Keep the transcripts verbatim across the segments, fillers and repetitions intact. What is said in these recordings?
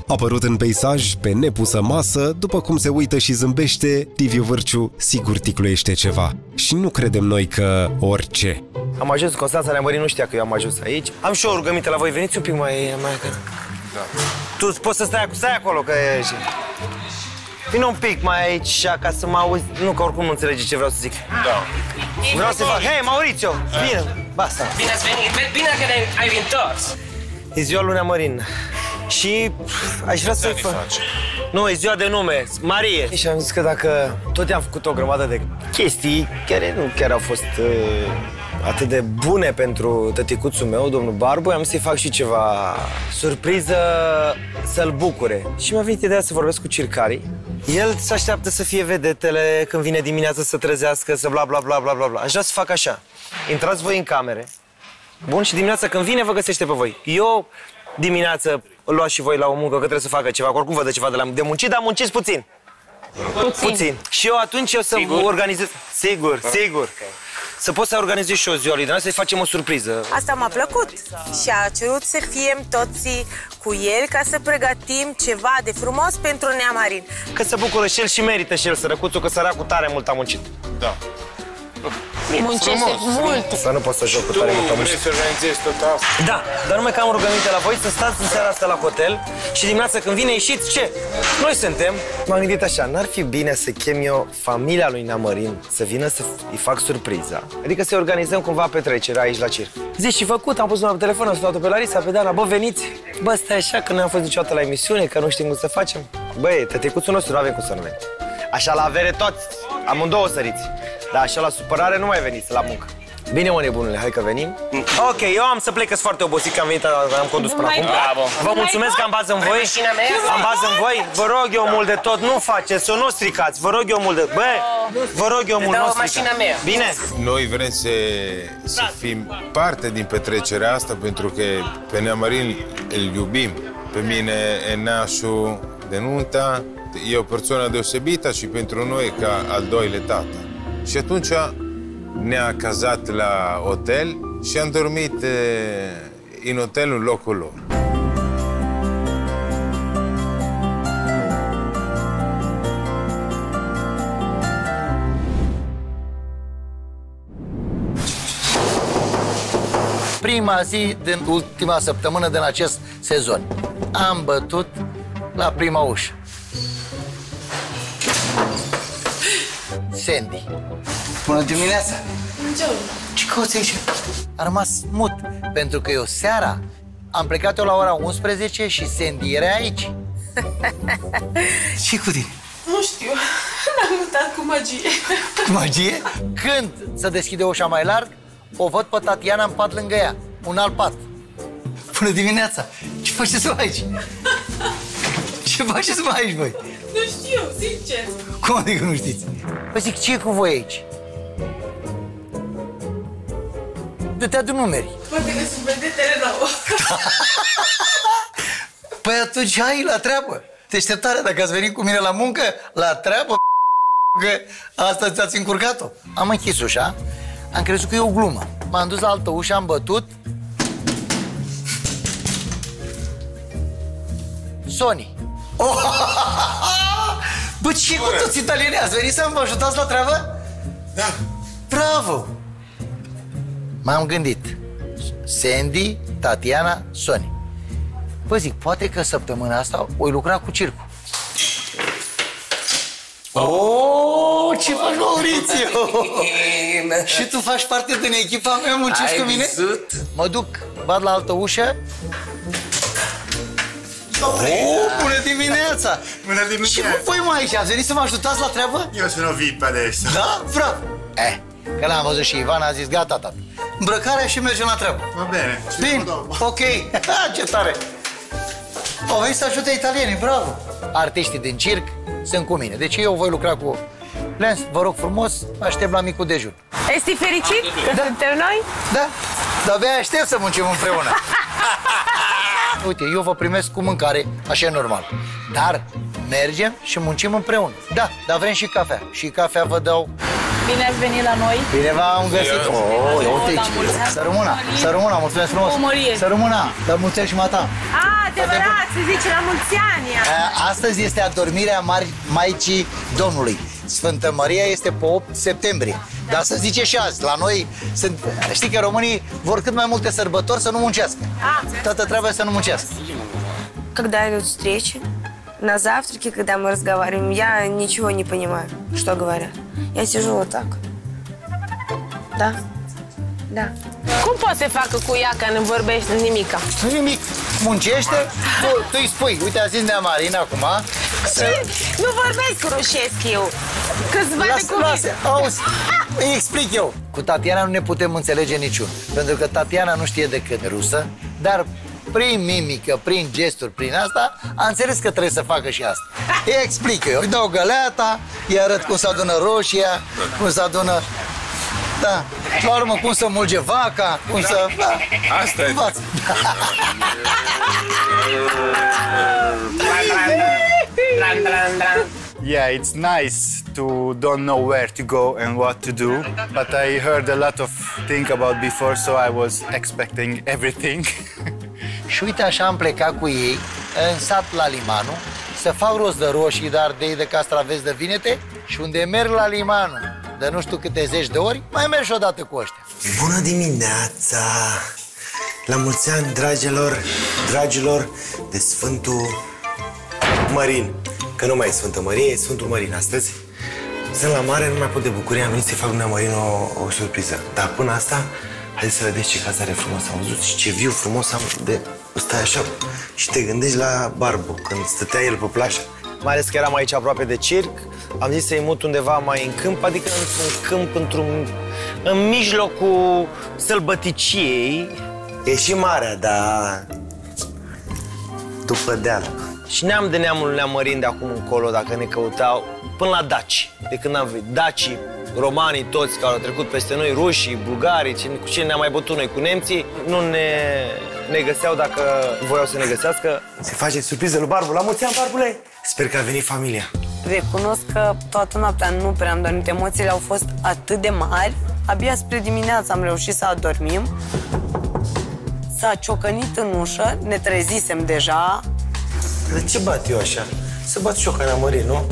Apărut în peisaj, pe nepusă masă, după cum se uită și zâmbește, Liviu Vârciu sigur ticluiește ceva. Și nu credem noi că orice. Am ajuns, Constanța Neamărin nu știa că eu am ajuns aici. Am și o rugăminte la voi, veniți un pic mai... mai că... Da. Tu poți să stai, stai acolo, că e... Vino un pic mai aici, așa, ca să mă auzi. Nu, că oricum nu înțelegi ce vreau să zic. Da. Vreau să fac... Hei, Mauricio! Bine! Basta! Bine ați venit! Bine că ai întors! E ziua lui Neamărin. Și aș vrea să-i fac... Nu, e ziua de nume, Marie. Și am zis că dacă tot i-am făcut o grămadă de chestii, care nu chiar au fost uh, atât de bune pentru tăticuțul meu, domnul Barbu, am să-i fac și ceva surpriză să-l bucure. Și mi-a venit ideea să vorbesc cu circarii. El se așteaptă să fie vedetele când vine dimineața să trezească, să bla bla bla bla bla bla. Aș vrea să fac așa. Intrați voi în camere. Bun, și dimineața când vine vă găsește pe voi. Eu dimineața îl luați și voi la o muncă, că trebuie să facă ceva, că oricum vă dă ceva de, la, de muncit, dar munciți puțin. Puțin. Puțin. Și eu atunci eu să sigur? organizez... Sigur, da. sigur. Okay. Să pot să organizez și o ziua lui de să-i facem o surpriză. Asta m-a plăcut și a cerut să fim toți cu el ca să pregătim ceva de frumos pentru Neamărin. Că se bucură și el și merită și el, sărăcuțul, că săracul tare mult a muncit. Da. Muncește mult. Dar nu pot să joc cu tare mult am muncit. Vrei să organizezi tot asta? Da, dar numai că am rugăminte la voi să stați în seara asta la hotel și dimineața când vine ieșiți, ce? Noi suntem. M-am gândit așa, n-ar fi bine să chem eu familia lui Neamărin să vină să-i fac surpriza. Adică să organizăm cumva petrecerea aici la circ. Zi și făcut, am pus una pe telefon, am sunat-o pe Larisa, pe Dana, bă, veniți. Bă, stai așa, că noi am fost niciodată la emisiune, că nu știm cum să facem. Băi, tăticuțul nostru nu avem cum să nu veni. Așa la avere toți, amândouă săriți. Dar așa la supărare nu mai veniți la muncă. Bine, mă, nebunule, hai că venim. Ok, eu am să plec, că sunt foarte obosit, că am venit, am condus până acum. Vă mulțumesc că am bază în voi. Am bază în voi. Vă rog eu mult de tot, nu faceți-o, nu stricați. Vă rog eu mult de... Bă, vă rog eu mult, nu stricați. Bine? Noi vrem să, să fim parte din petrecerea asta, pentru că pe Neamărin îl iubim. Pe mine e nașul de nunta, e o persoană deosebită și pentru noi ca al doilea tată. Și atunci ne-a cazat la hotel și am dormit în hotel în locul lor. Prima zi din ultima săptămână din acest sezon. Am bătut la prima ușă. Sandy. Bună dimineața! Ce cauți aici? A rămas mut, pentru că eu seara am plecat eu la ora unsprezece și Sandy era aici. Ce cu tine? Nu știu, n-am mutat cu magie. Magie? Când se deschide ușa mai larg, o văd pe Tatiana în pat lângă ea, un alt pat. Bună dimineața! Ce faceți aici? Ce faceți mai aici, voi? Nu știu, sincer. Cum adică nu știți? Păi zic, ce e cu voi aici? Du-te adu numeri. Poate că sunt vedetele nouă. Păi atunci hai la treabă. Deșteptare, dacă ați venit cu mine la muncă, la treabă, că asta ți-ați încurcat-o. Am închis ușa, am crezut că e o glumă. M-am dus la altă ușă, am bătut. Sony. Oh! Bă, ce cu toți italienii? Ați venit să mă ajutați la treabă? Da. Bravo! M-am gândit. Sandy, Tatiana, Sony. Vă zic, poate că săptămâna asta voi lucra cu circul. Oh, ce faci, Maurițiu? Și tu faci parte din echipa mea, muncești cu mine? Văzut? Mă duc, bat la altă ușă. Oh, bună dimineața! Bună dimineața! Și cum voi mai aici? Ați venit să mă ajutați la treabă? Eu sono V I P adesso. Da? Bravo! Eh, că l-am văzut și Ivan a zis, gata, tata. Îmbrăcarea și mergem la treabă. Va bene. Bine, ok. Ce tare! Au venit să ajute italienii, bravo! Artiștii din circ sunt cu mine, deci eu voi lucra cu Lens. Vă rog frumos, aștept la micul dejun. Ești fericit că da. suntem noi? Da, dar abia aștept să muncim împreună. Uite, eu vă primesc cu mâncare, așa e normal. Dar mergem și muncim împreună. Da, dar vrem și cafea. Și cafea vă dau Bine ați venit la noi. Bine v-am găsit. Oh, ia uite aici. Să rămână, să rămână, mulțumesc frumos. Să rămână, dar mulțumesc și mata. A, adevărat, se zice la mulți ani. Astăzi este adormirea Mari Maicii Domnului. Sfântă Maria este pe opt septembrie. Dar să zice și azi, la noi sunt, știi că românii vor cât mai multe sărbători să nu muncească. Toată treaba să nu muncească. Когда идут встречи, на завтраке, когда мы разговариваем, я ничего не понимаю, что говорят. Я сижу вот так. Да? Da. Cum poate să facă cu ea că nu vorbește nimica? Nimic. Muncește, tu, tu îi spui, uite, a zis Nea Marina acum. Să... Nu vorbesc rușesc eu. Câțiva de cuvinte. Auzi, îi explic eu. Cu Tatiana nu ne putem înțelege niciun. Pentru că Tatiana nu știe decât rusă, dar prin mimică, prin gesturi, prin asta, a înțeles că trebuie să facă și asta. Îi explic eu, îi dau găleata, îi arăt cum se adună roșia, cum se adună... Da, la urmă cum să mulge vaca, cum să... Da. Asta e. Yeah, it's nice to don't know where to go and what to do, but I heard a lot of things about before, so I was expecting everything. Și uite așa am plecat cu ei în sat la Limanu să fac rost de roșii, de ardei, de castraveți, de vinete și unde merg la Limanu de nu știu câte zeci de ori, mai merg și odată cu ăștia. Bună dimineața! La mulți ani, dragilor, dragilor, de Sfântul Mărin. Că nu mai e Sfântă Mărie, e Sfântul Mărin astăzi. Sunt la mare, nu mai pot de bucurie, am venit să-i fac lui Nea Mărin o, o surpriză. Dar până asta, haideți să vedeți ce cazare frumos am văzut și ce viu frumos am de... Stai așa și te gândești la Barbu, când stătea el pe plajă. Mai ales că eram aici aproape de circ, am zis să-i mut undeva mai în câmp, adică într-un câmp, într-un... în mijlocul sălbăticiei. E și marea, dar... după deal. Și neam de neamul Nea Mărin de acum încolo, dacă ne căutau, până la daci. De când am venit, dacii, romanii toți care au trecut peste noi, rușii, bulgarii, cu cine ne-am mai bătut noi, cu nemții, nu ne, ne găseau dacă voiau să ne găsească. Se face surpriză lui Barbu. La mulți ani, Barbule! Sper că a venit familia. Recunosc că toată noaptea nu prea am dormit. Emoțiile au fost atât de mari. Abia spre dimineață am reușit să adormim. S-a ciocănit în ușă, ne trezisem deja. De ce bat eu așa? Să bat și eu ca Nea Mărin, nu?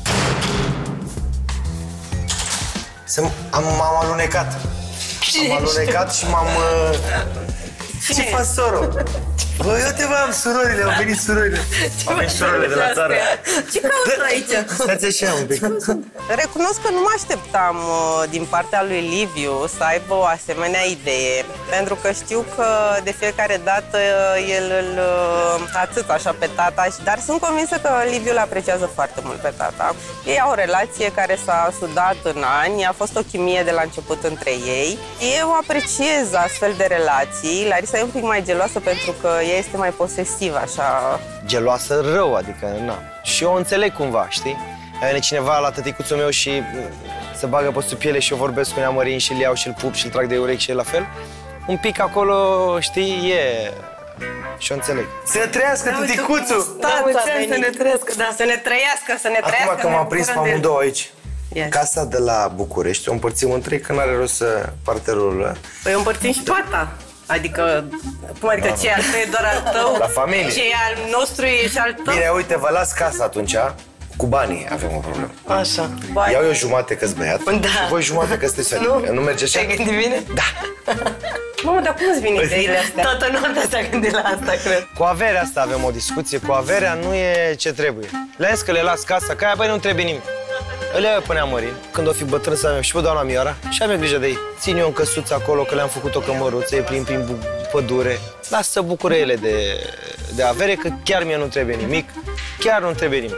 M-am alunecat. Am alunecat și m-am... Ce faci, soro? Bă, eu te v-am surorile, au venit surorile. Au venit surorile de la țară. Ce cauți aici? Stați așa un pic. Recunosc că nu mă așteptam din partea lui Liviu să aibă o asemenea idee, pentru că știu că de fiecare dată el îl atât așa pe tata, dar sunt convinsă că Liviu îl apreciază foarte mult pe tata. Ei au o relație care s-a sudat în ani, a fost o chimie de la început între ei. Eu apreciez astfel de relații. Larisa e un pic mai geloasă pentru că ea este mai posesivă, așa. Geloasă rău, adică, na. Și eu o înțeleg cumva, știi? Vine cineva la tăticuțul meu și se bagă pe sub piele și eu vorbesc cu Nea Mărin și îl iau și îl pup și îl trag de urechi și el la fel. Un pic acolo, știi, e... Și eu înțeleg. Să ne trăiască tăticuțul! Da, să ne trăiască, da, să ne trăiască, să ne trăiască. Acum că m-am prins pe amândouă aici. Yes. Casa de la București o împărțim în trei, că n-are rost să parterul. Păi o împărțim și toată. Adică, cum adică da, ce al tău e doar al tău? La familie. Ce e al nostru e și al tău? Bine, uite, vă las casa atunci. Cu banii avem o problemă. Așa. Bani. Iau eu jumate că-s băiat da. Și voi jumate că sunteți soare. Nu? Nu merge așa? Te-ai gândit bine? Da. Mamă, dar cum îți vin ideile astea? Toată noaptea s-a gândit la asta, cred. Cu averea asta avem o discuție. Cu averea nu e ce trebuie. Le zis că le las casa, că aia, băi, nu trebuie nimic. Îl iau eu pe Nea Mărin, când o fi bătrân să avem și pe doamna Mioara și avem grijă de ei. Țin eu în căsuță acolo, că le-am făcut o cămăruță, e plin prin pădure. Lasă să bucure ele de, de avere, că chiar mie nu trebuie nimic. Chiar nu trebuie nimic.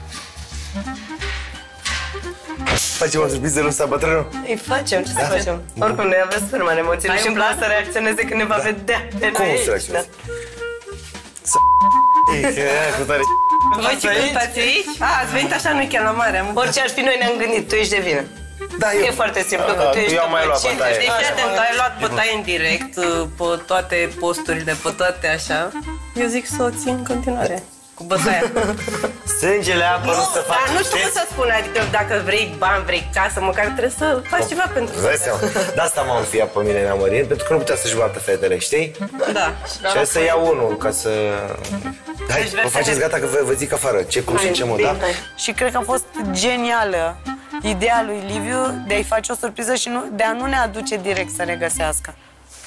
Facem o surpriză lui ăsta, bătrânul? Îi facem, ce da? să facem? Oricum, noi avem sfârma în emoțiile și îmi place să reacționeze când ne va da. vedea de Cum noi. să reacționezi? Da. Ei, că e cu tare. Voi ce cântați aici? A, ați venit așa, nu chiar la mare. Orice ar fi, noi ne-am gândit, tu ești de vină. Da, eu... E foarte simplu, că tu ești eu am mai luat bătaie. Deci, fii atent, ai luat bătaie în direct, pe toate posturile, pe toate așa. Eu zic să o țin în continuare. cu bătaia. Sângele apă nu se face. Dar nu știu cum să spun, adică dacă vrei bani, vrei casă, măcar trebuie să faci ceva pentru asta. De asta m-am înfiat pe mine Nea Mărin, pentru că nu putea să-și bată fetele, știi? Da. Și hai să iau unul, ca să... Hai, vă faceți gata că vă, vă zic afară, ce cum și ce mod, da? Și cred că a fost genială ideea lui Liviu de a-i face o surpriză și nu, de a nu ne aduce direct să ne găsească.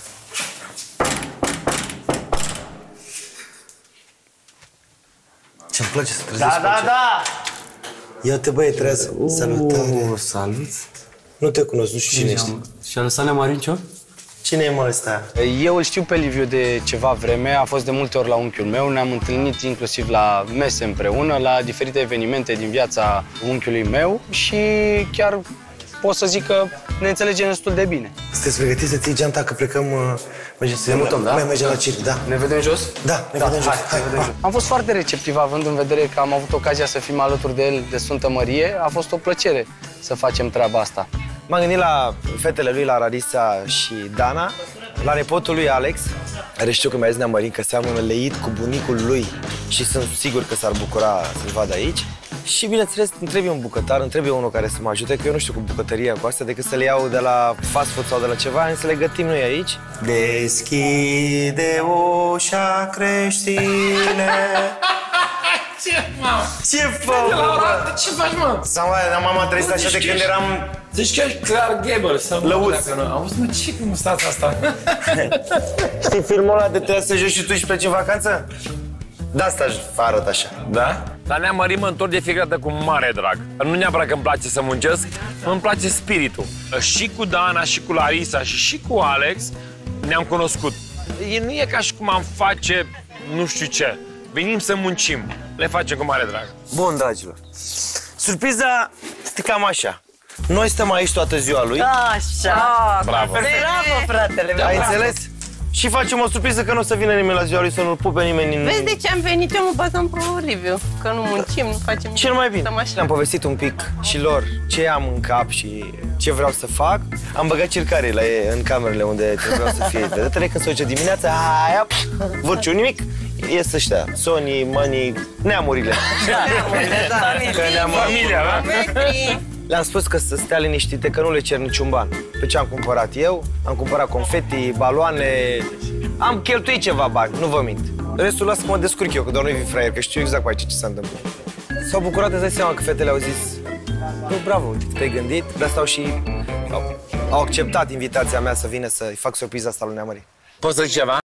Ce-mi place să trezești. Da, da, da! Ia-te, băie, trează. Salutare. Salut. Nu te cunosc, nu știu cine ești. Și-a lăsat Nea Marincio? Cine e, mă, ăsta? Eu îl știu pe Liviu de ceva vreme, a fost de multe ori la unchiul meu, ne-am întâlnit inclusiv la mese împreună, la diferite evenimente din viața unchiului meu și chiar pot să zic că ne înțelegem destul de bine. Sunteți pregătiți să ții geanta că plecăm... Mergem să ne mutăm, da? Mai mergem la circ, da. Ne vedem jos? Da, ne vedem jos. Hai, ne vedem jos. Am fost foarte receptiv, având în vedere că am avut ocazia să fim alături de el de Sfântă Mărie. A fost o plăcere să facem treaba asta. M-am gândit la fetele lui, la Rarisa și Dana, la nepotul lui Alex, care știu că mi-a zis Nea Mărin că seamănă leit cu bunicul lui și sunt sigur că s-ar bucura să-l vadă aici. Și bineînțeles, îmi trebuie un bucătar, îmi trebuie unul care să mă ajute, că eu nu știu cu bucătăria cu astea, decât să le iau de la fast food sau de la ceva, să le gătim noi aici. Deschide ușa, creștine. Ce, mă? Ce fă, mă? Ce faci, mă? Sau mama a trăit așa de când eram... Zici că ești Clark Gable sau... Lăuț. Auzi, mă, ce cu mustața asta? Știi filmul ăla de trebuie să joci și tu și pleci în vacanță? De asta arăt așa. Da? La Nea Mărin mă întorc de fiecare dată cu mare drag. Nu neapărat că îmi place să muncesc, îmi place spiritul. Și cu Dana, și cu Larisa, și și cu Alex ne-am cunoscut. E, nu e ca și cum am face nu știu ce. Venim să muncim. Le facem cu mare drag. Bun, dragilor. Surpriza este cam așa. Noi stăm aici toată ziua lui. Așa. Bravo. Bravo, fratele. Ai înțeles? Și facem o surpriză că nu o să vină nimeni la ziua lui, să nu-l pupe nimeni în... Vezi de ce am venit eu, mă bazăm pe Liviu. Că nu muncim, nu facem... Cel mai bine. Le-am povestit un pic și lor ce am în cap și ce vreau să fac. Am băgat circarii în camerele unde trebuiau să fie vedetele. Când se duce dimineața, aia, Vârciu, nimic. Ies ăștia, Sony, Mani, neamurile. Da, neamurile, da. Familia, da? Le-am spus că să stea liniștite, că nu le cer niciun ban. Pe ce am cumpărat eu? Am cumpărat confeti, baloane, am cheltuit ceva bani, nu vă mint. Restul lasă că mă descurc eu, că doar nu-i fi fraier, că știu exact cu aici ce s-a întâmplat. S-au bucurat, îți dai seama că fetele au zis, nu, bravo, te-ai gândit, de asta au și au, au acceptat invitația mea să vină să-i fac surpriza asta lui Nea Mărin. Poți să zici ceva?